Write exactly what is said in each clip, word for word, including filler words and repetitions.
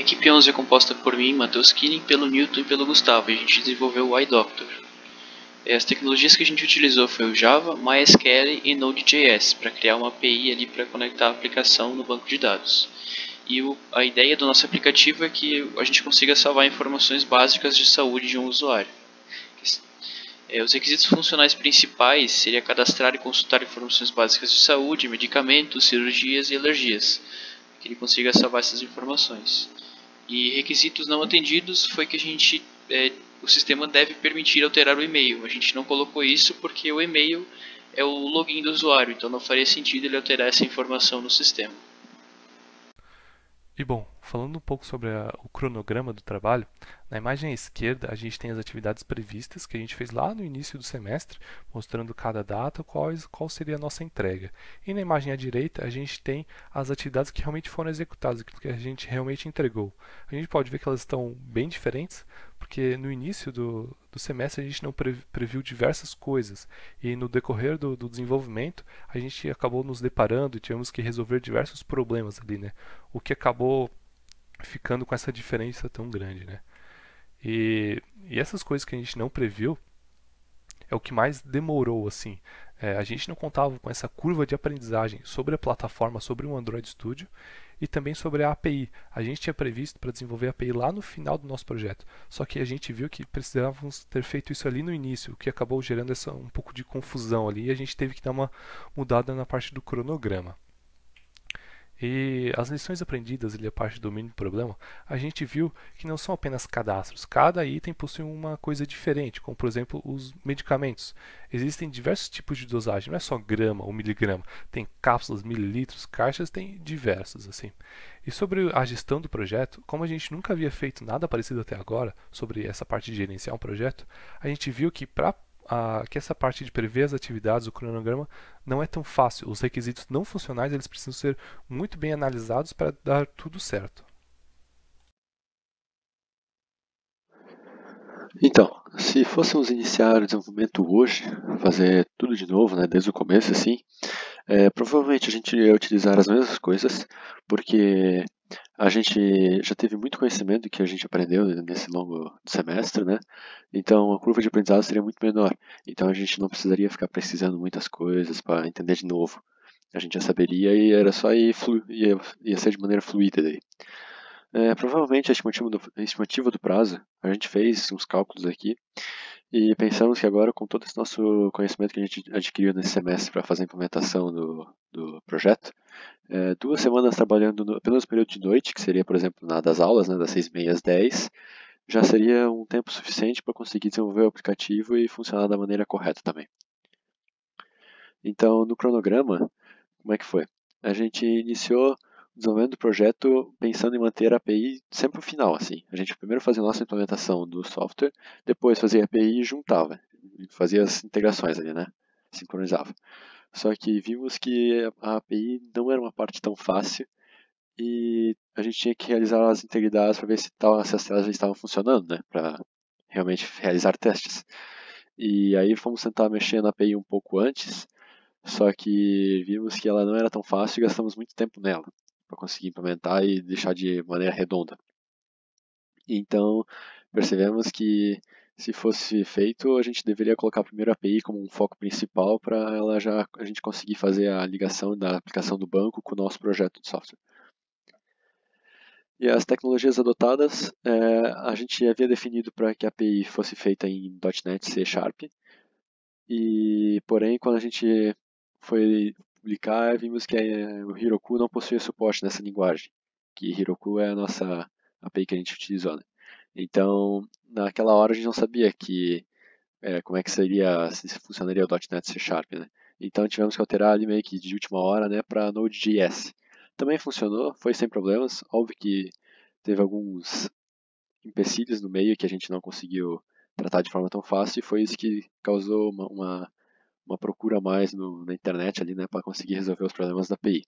equipe onze é composta por mim, Matheus Killing, pelo Newton e pelo Gustavo, e a gente desenvolveu o iDoctor. As tecnologias que a gente utilizou foi o Java, MySQL e Node.js para criar uma A P I ali para conectar a aplicação no banco de dados. E o, a ideia do nosso aplicativo é que a gente consiga salvar informações básicas de saúde de um usuário. É, os requisitos funcionais principais seria cadastrar e consultar informações básicas de saúde, medicamentos, cirurgias e alergias, que ele consiga salvar essas informações. E requisitos não atendidos foi que a gente, é, o sistema deve permitir alterar o e-mail. A gente não colocou isso porque o e-mail é o login do usuário, então não faria sentido ele alterar essa informação no sistema. E bom, falando um pouco sobre a, o cronograma do trabalho, na imagem à esquerda a gente tem as atividades previstas que a gente fez lá no início do semestre, mostrando cada data, qual, qual seria a nossa entrega. E na imagem à direita a gente tem as atividades que realmente foram executadas, aquilo que a gente realmente entregou. A gente pode ver que elas estão bem diferentes, porque no início do, do semestre a gente não pre, previu diversas coisas, e no decorrer do, do desenvolvimento a gente acabou nos deparando e tivemos que resolver diversos problemas ali, né? O que acabou ficando com essa diferença tão grande, né? E, e essas coisas que a gente não previu é o que mais demorou, assim. É, a gente não contava com essa curva de aprendizagem sobre a plataforma, sobre o Android Studio e também sobre a A P I. A gente tinha previsto para desenvolver a A P I lá no final do nosso projeto, só que a gente viu que precisávamos ter feito isso ali no início, o que acabou gerando essa, um pouco de confusão ali e a gente teve que dar uma mudada na parte do cronograma. E as lições aprendidas ali, a parte do domínio do problema, a gente viu que não são apenas cadastros. Cada item possui uma coisa diferente, como por exemplo os medicamentos. Existem diversos tipos de dosagem, não é só grama ou miligrama. Tem cápsulas, mililitros, caixas, tem diversos assim. E sobre a gestão do projeto, como a gente nunca havia feito nada parecido até agora sobre essa parte de gerenciar um projeto, a gente viu que para a, que essa parte de prever as atividades, o cronograma, não é tão fácil. Os requisitos não funcionais eles precisam ser muito bem analisados para dar tudo certo. Então, se fôssemos iniciar o desenvolvimento hoje, fazer tudo de novo, né, desde o começo, assim, é, provavelmente a gente ia utilizar as mesmas coisas, porque a gente já teve muito conhecimento do que a gente aprendeu nesse longo semestre, né? Então a curva de aprendizado seria muito menor. Então a gente não precisaria ficar precisando muitas coisas para entender de novo. A gente já saberia e era só ir flu ia, ia ser de maneira fluida daí. É, provavelmente a estimativa do, a estimativa do prazo, a gente fez uns cálculos aqui e pensamos que agora, com todo esse nosso conhecimento que a gente adquiriu nesse semestre para fazer a implementação do, do projeto, é, duas semanas trabalhando no, apenas no período de noite, que seria, por exemplo, na das aulas, né, das seis e meia às dez, já seria um tempo suficiente para conseguir desenvolver o aplicativo e funcionar da maneira correta também. Então, no cronograma, como é que foi? A gente iniciou o desenvolvimento do projeto pensando em manter a A P I sempre no final, assim. A gente primeiro fazia a nossa implementação do software, depois fazia a A P I e juntava, fazia as integrações ali, né? Sincronizava. Só que vimos que a A P I não era uma parte tão fácil e a gente tinha que realizar as integridades para ver se, tal, se as telas já estavam funcionando, né? Para realmente realizar testes. E aí fomos tentar mexer na A P I um pouco antes, só que vimos que ela não era tão fácil e gastamos muito tempo nela para conseguir implementar e deixar de maneira redonda. Então percebemos que se fosse feito, a gente deveria colocar primeiro a API como um foco principal para ela já a gente conseguir fazer a ligação da aplicação do banco com o nosso projeto de software. E as tecnologias adotadas, é, a gente havia definido para que a API fosse feita em .NET C Sharp, e porém quando a gente foi publicar, vimos que o Heroku não possuía suporte nessa linguagem, que Heroku é a nossa A P I que a gente utilizou, né? Então, naquela hora a gente não sabia que é, como é que seria, se funcionaria o .NET C Sharp, né? Então tivemos que alterar ali meio que de última hora, né, para Node.js. Também funcionou, foi sem problemas. Óbvio que teve alguns empecilhos no meio que a gente não conseguiu tratar de forma tão fácil e foi isso que causou uma, uma, uma procura a mais no, na internet ali, né, para conseguir resolver os problemas da A P I.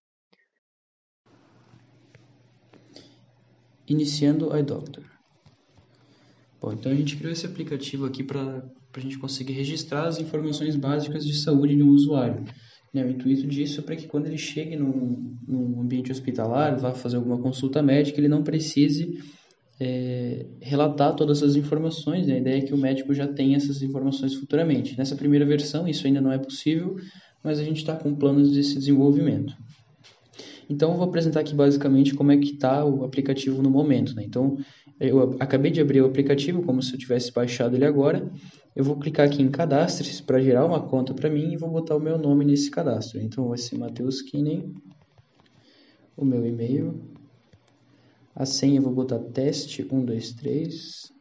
Iniciando o iDoctor. Bom, então a gente criou esse aplicativo aqui para a gente conseguir registrar as informações básicas de saúde de um usuário. Né? O intuito disso é para que quando ele chegue num, num ambiente hospitalar, vá fazer alguma consulta médica, ele não precise é, relatar todas as informações. Né? A ideia é que o médico já tenha essas informações futuramente. Nessa primeira versão isso ainda não é possível, mas a gente está com planos desse desenvolvimento. Então eu vou apresentar aqui basicamente como é que está o aplicativo no momento. Né? Então eu acabei de abrir o aplicativo como se eu tivesse baixado ele agora. Eu vou clicar aqui em cadastre-se para gerar uma conta para mim e vou botar o meu nome nesse cadastro. Então vai ser Matheus Kinen, o meu e-mail, a senha eu vou botar teste um dois três,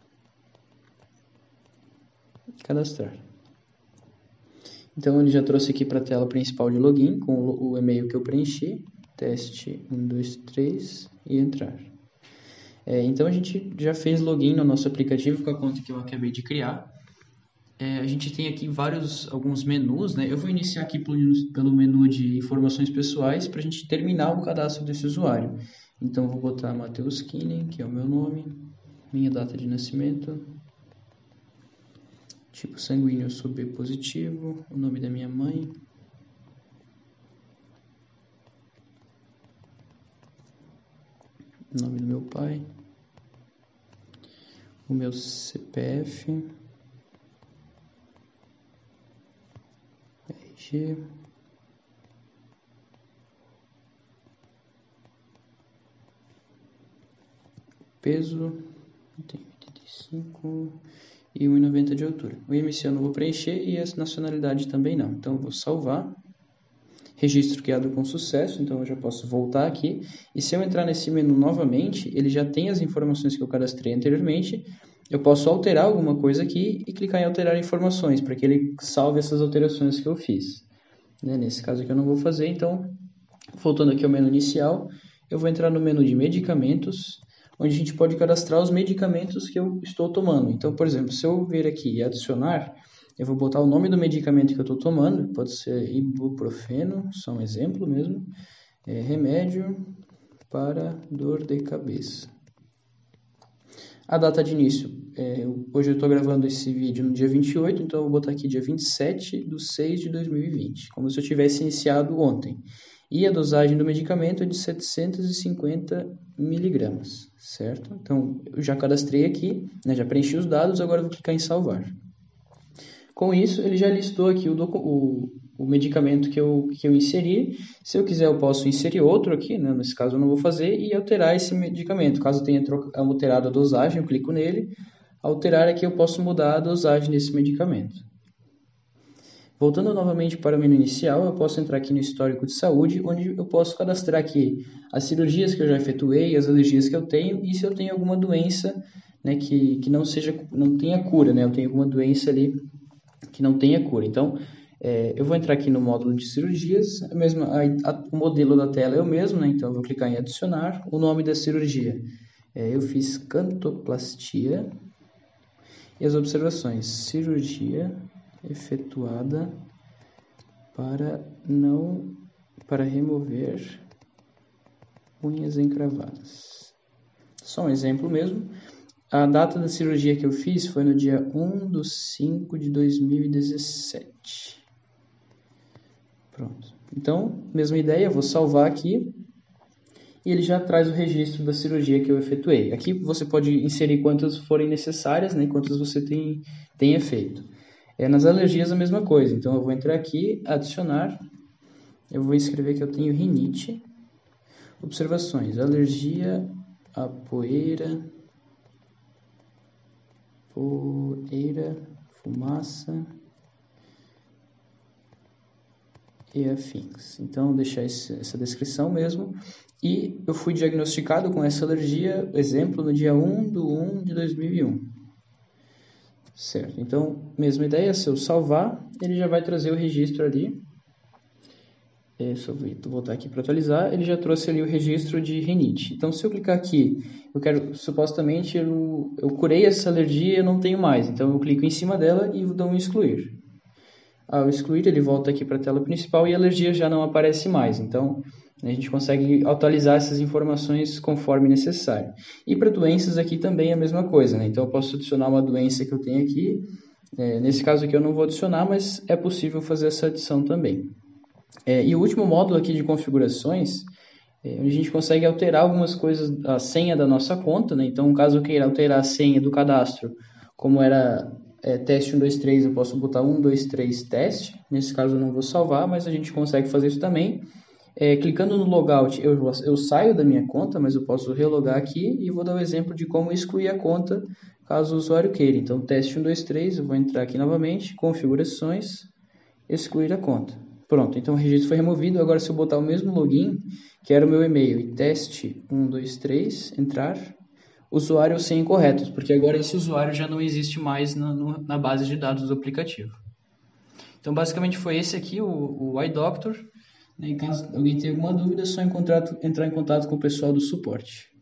cadastrar. Então ele já trouxe aqui para a tela principal de login com o e-mail que eu preenchi, teste um dois três e entrar. É, então a gente já fez login no nosso aplicativo com a conta que eu acabei de criar. É, a gente tem aqui vários, alguns menus, né? Eu vou iniciar aqui pelo, pelo menu de informações pessoais para a gente terminar o cadastro desse usuário. Então vou botar Matheus Kinen, que é o meu nome, minha data de nascimento, tipo sanguíneo eu sou B positivo, o nome da minha mãe, o nome do meu pai, o meu C P F, R G, peso, tem oitenta e cinco e um e noventa de altura. O I M C eu não vou preencher e a nacionalidade também não. Então eu vou salvar. Registro criado com sucesso, então eu já posso voltar aqui. E se eu entrar nesse menu novamente, ele já tem as informações que eu cadastrei anteriormente. Eu posso alterar alguma coisa aqui e clicar em alterar informações, para que ele salve essas alterações que eu fiz. Né? Nesse caso aqui eu não vou fazer, então, voltando aqui ao menu inicial, eu vou entrar no menu de medicamentos, onde a gente pode cadastrar os medicamentos que eu estou tomando. Então, por exemplo, se eu vir aqui e adicionar, eu vou botar o nome do medicamento que eu estou tomando, pode ser ibuprofeno, só um exemplo mesmo, é remédio para dor de cabeça. A data de início, é, hoje eu estou gravando esse vídeo no dia vinte e oito, então eu vou botar aqui dia vinte e sete de seis de dois mil e vinte, como se eu tivesse iniciado ontem. E a dosagem do medicamento é de setecentos e cinquenta miligramas, certo? Então, eu já cadastrei aqui, né, já preenchi os dados, agora eu vou clicar em salvar. Com isso, ele já listou aqui o, o, o medicamento que eu, que eu inseri. Se eu quiser, eu posso inserir outro aqui, né? Nesse caso eu não vou fazer, e alterar esse medicamento. Caso eu tenha alterado a dosagem, eu clico nele. Alterar aqui, eu posso mudar a dosagem desse medicamento. Voltando novamente para o menu inicial, eu posso entrar aqui no histórico de saúde, onde eu posso cadastrar aqui as cirurgias que eu já efetuei, as alergias que eu tenho, e se eu tenho alguma doença, né, que, que não seja, não tenha cura, né? Eu tenho alguma doença ali que não tenha cura. Então, é, eu vou entrar aqui no módulo de cirurgias, a mesma, a, a, o modelo da tela é o mesmo, né? Então eu vou clicar em adicionar, o nome da cirurgia. É, eu fiz cantoplastia e as observações, cirurgia efetuada para não, para remover unhas encravadas. Só um exemplo mesmo. A data da cirurgia que eu fiz foi no dia um de cinco de dois mil e dezessete. Pronto. Então, mesma ideia, eu vou salvar aqui. E ele já traz o registro da cirurgia que eu efetuei. Aqui você pode inserir quantas forem necessárias, né, quantas você tem, tenha feito. É, nas alergias a mesma coisa. Então, eu vou entrar aqui, adicionar. Eu vou escrever que eu tenho rinite. Observações. Alergia a poeira... poeira, fumaça e afins. Então, vou deixar esse, essa descrição mesmo. E eu fui diagnosticado com essa alergia, exemplo, no dia um de um de dois mil e um. Certo. Então, mesma ideia, se eu salvar, ele já vai trazer o registro ali. É só voltar aqui para atualizar, ele já trouxe ali o registro de rinite. Então, se eu clicar aqui, eu quero, supostamente, eu, eu curei essa alergia e eu não tenho mais. Então, eu clico em cima dela e dou um excluir. Ao excluir, ele volta aqui para a tela principal e a alergia já não aparece mais. Então, a gente consegue atualizar essas informações conforme necessário. E para doenças aqui também é a mesma coisa, né? Então, eu posso adicionar uma doença que eu tenho aqui. É, nesse caso aqui eu não vou adicionar, mas é possível fazer essa adição também. É, e o último módulo aqui de configurações, é, onde a gente consegue alterar algumas coisas, a senha da nossa conta, né? Então, caso eu queira alterar a senha do cadastro, como era é, teste um, dois, três, eu posso botar um, dois, três teste. Nesse caso eu não vou salvar, mas a gente consegue fazer isso também. É, clicando no logout, eu, eu saio da minha conta, mas eu posso relogar aqui e vou dar o exemplo de como excluir a conta, caso o usuário queira. Então, teste um, dois, três, eu vou entrar aqui novamente, configurações, excluir a conta. Pronto, então o registro foi removido. Agora, se eu botar o mesmo login, que era o meu e-mail, e teste um, dois, três, entrar, usuário sem incorretos, porque agora esse usuário já não existe mais na, no, na base de dados do aplicativo. Então, basicamente foi esse aqui, o, o iDoctor. E caso alguém tenha alguma dúvida, é só entrar em contato com o pessoal do suporte.